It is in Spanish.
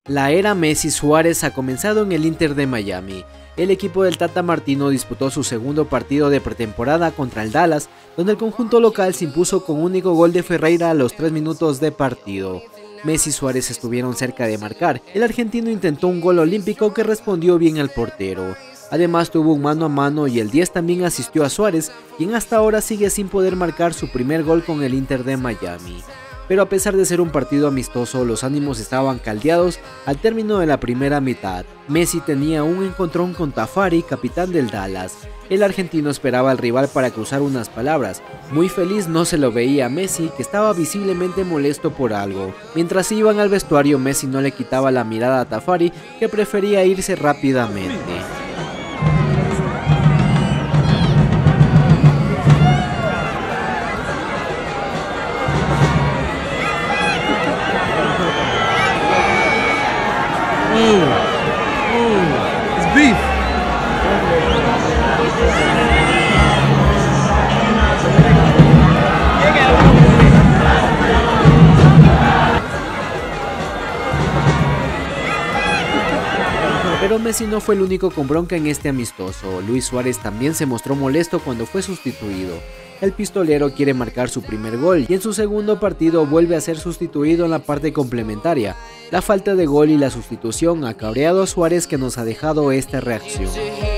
La era Messi-Suárez ha comenzado en el Inter de Miami. El equipo del Tata Martino disputó su segundo partido de pretemporada contra el Dallas, donde el conjunto local se impuso con un único gol de Ferreira a los 3 minutos de partido. Messi y Suárez estuvieron cerca de marcar. El argentino intentó un gol olímpico que respondió bien al portero. Además tuvo un mano a mano y el 10 también asistió a Suárez, quien hasta ahora sigue sin poder marcar su primer gol con el Inter de Miami. Pero a pesar de ser un partido amistoso, los ánimos estaban caldeados al término de la primera mitad. Messi tenía un encontrón con Tafari, capitán del Dallas. El argentino esperaba al rival para cruzar unas palabras. Muy feliz no se lo veía a Messi, que estaba visiblemente molesto por algo. Mientras iban al vestuario, Messi no le quitaba la mirada a Tafari, que prefería irse rápidamente. It's beef. Pero Messi no fue el único con bronca en este amistoso. Luis Suárez también se mostró molesto cuando fue sustituido. El pistolero quiere marcar su primer gol y en su segundo partido vuelve a ser sustituido en la parte complementaria. La falta de gol y la sustitución ha cabreado a Suárez, que nos ha dejado esta reacción.